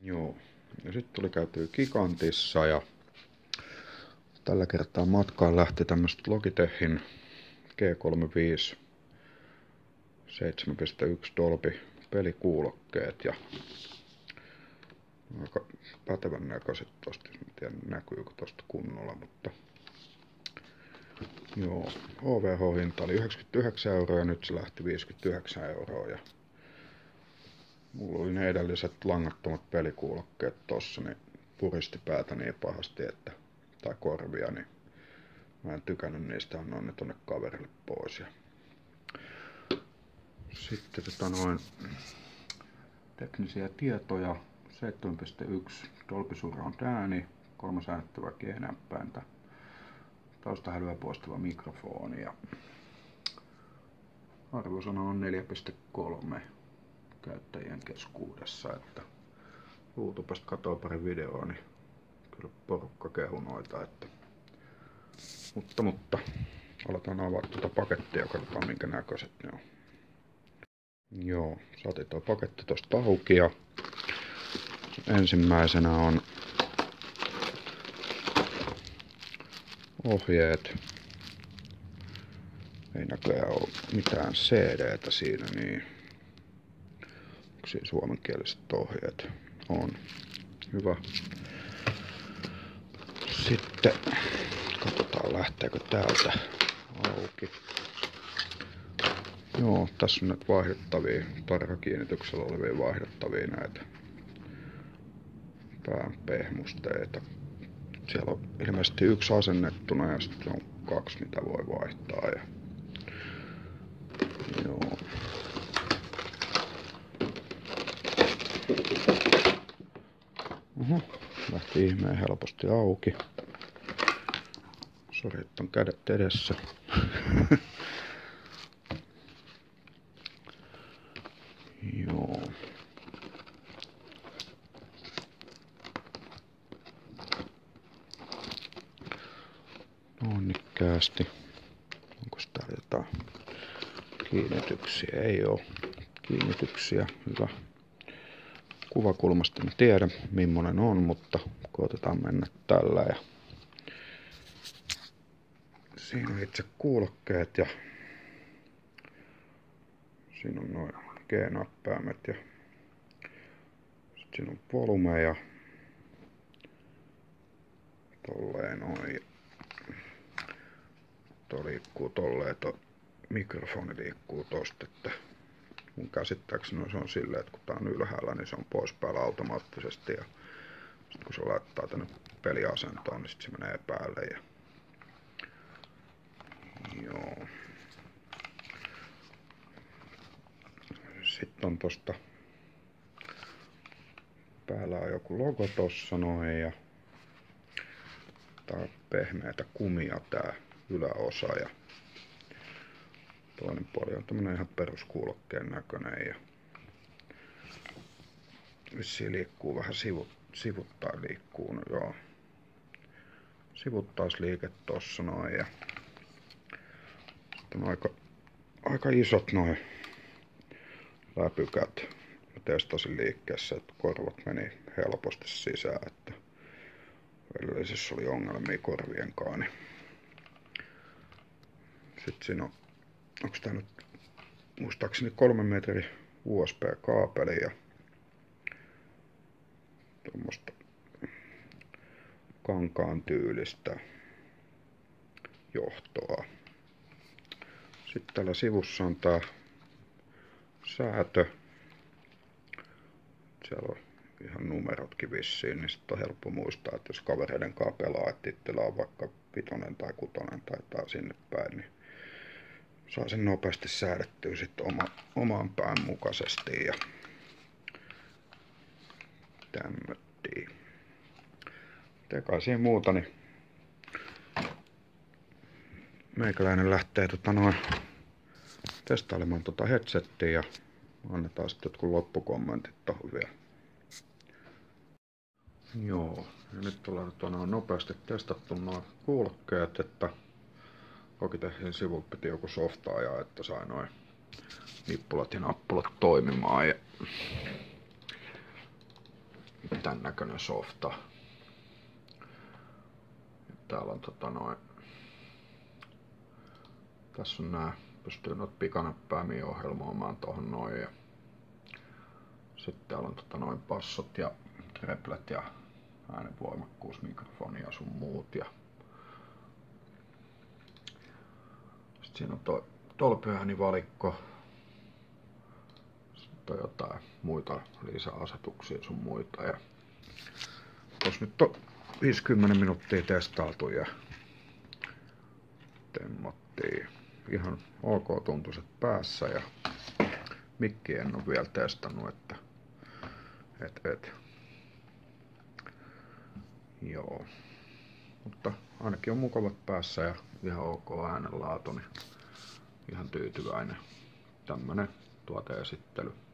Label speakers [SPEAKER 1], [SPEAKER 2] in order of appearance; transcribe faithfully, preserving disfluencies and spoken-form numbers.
[SPEAKER 1] Joo. Ja sitten tuli käytyä Gigantissa ja tällä kertaa matkaan lähti tämmöset Logitechin G kolmekymmentäviisi seitsemän pilkku yksi Dolby pelikuulokkeet ja aika pätevän näköiset tosta, en tiedä näkyykö tosta kunnolla, mutta joo, O V H-hinta oli yhdeksänkymmentäyhdeksän euroa ja nyt se lähti viisikymmentäyhdeksän euroa ja mulla oli ne edelliset langattomat pelikuulokkeet tossa, niin puristi päätä niin pahasti, että, tai korvia, niin mä en tykännyt niistä, annoin ne tonne kaverille pois. Ja sitten tota noin teknisiä tietoja, seitsemän pilkku yksi Dolby Surround ääni, kolmas äänettävä G-näppäintä, taustahälyä poistava mikrofoni ja arvosana on neljä pilkku kolme käyttäjien keskuudessa, että YouTubesta katoo pari videoa, niin kyllä porukka kehu noita, että mutta, mutta aletaan avaa tuota pakettia ja katsotaan minkä näköiset ne on. Joo, saatiin tuo paketti tosta auki ja ensimmäisenä on ohjeet. Ei näköjään ole mitään C D:tä siinä, niin onko siinä suomenkieliset ohjeet? On. Hyvä. Sitten katsotaan lähteekö täältä auki. Joo, tässä on nyt vaihdettavia, tarhakiinnityksellä olevia vaihdettavia näitä päänpehmusteita. Siellä on ilmeisesti yksi asennettuna ja sitten on kaksi mitä voi vaihtaa. Ja joo. Oho, lähti ihmeen helposti auki. Sori, että on kädet edessä. Joo. Onnikkäästi. Onko täällä jotain kiinnityksiä? Ei oo kiinnityksiä. Hyvä. Kuvakulmasta en tiedä millainen on, mutta koitetaan mennä tällä. Ja siinä on itse kuulokkeet ja siinä on noin G-näppäimet ja sitten siinä on volume ja tolleen noin. Tuo liikkuu tolleen, tuo mikrofoni liikkuu tosta, että mun käsittääkseni se on silleen, että kun tää on ylhäällä, niin se on pois päällä automaattisesti ja sitten kun se laittaa tänne peliasentoon, niin sit se menee päälle ja joo. Sitten on tosta päällä on joku logo tossa noin ja tää on pehmeätä kumia tää yläosa ja toinen puoli on tämmönen ihan peruskuulokkeen näköinen ja vissiin liikkuu vähän sivut, sivuttain liikkuu, no joo. Sivuttaisliike tossa noin ja sitten on aika, aika isot noin läpykät. Mä testasin liikkeessä, että korvat meni helposti sisään, että edellisessä oli ongelmia korvien kanssa. Niin sitten siinä on, onks tää nyt muistaakseni kolmen metrin U S B-kaapeli ja tuommoista kankaan tyylistä johtoa. Sitten täällä sivussa on tää säätö. Siellä on ihan numerotkin vissiin, niin sitten on helppo muistaa, että jos kavereiden kanssa pelaa, että itsellä on vaikka vitonen tai kutonen tai tää sinne päin, niin saa sen nopeasti säädettyä sitten oma, oman pään mukaisesti ja tämmöttiin. Tekai siihen muuta, niin meikäläinen lähtee tota noin testailemaan tota headsettiä ja annetaan sitten jotkut loppukommentit tohon vielä. Joo, ja nyt ollaan tota noin nopeasti testattu nuo kuulokkeet, että Logitechin sivulla piti joku softaaja, että sai noin nippulat ja nappulat toimimaan. Ja tän näköinen softa. Täällä on tota noin. Tässä on nää, pystyy noita pikanäppäämiä ohjelmoimaan tohon noin. Ja sitten täällä on tota noin passot ja treplet ja äänenvoimakkuusmikrofoni ja sun muut. Ja sitten siinä on toi tolppiäänivalikko. Sitten on jotain muita lisäasetuksia sun muita. Ja tos nyt on viisikymmentä minuuttia testailtu ja temmottiin. Ihan ok tuntuiset päässä ja mikki en ole vielä testannut, että et, et. Joo. Mutta ainakin on mukavat päässä ja ihan ok äänenlaatu, niin ihan tyytyväinen. Tämmönen tuoteesittely.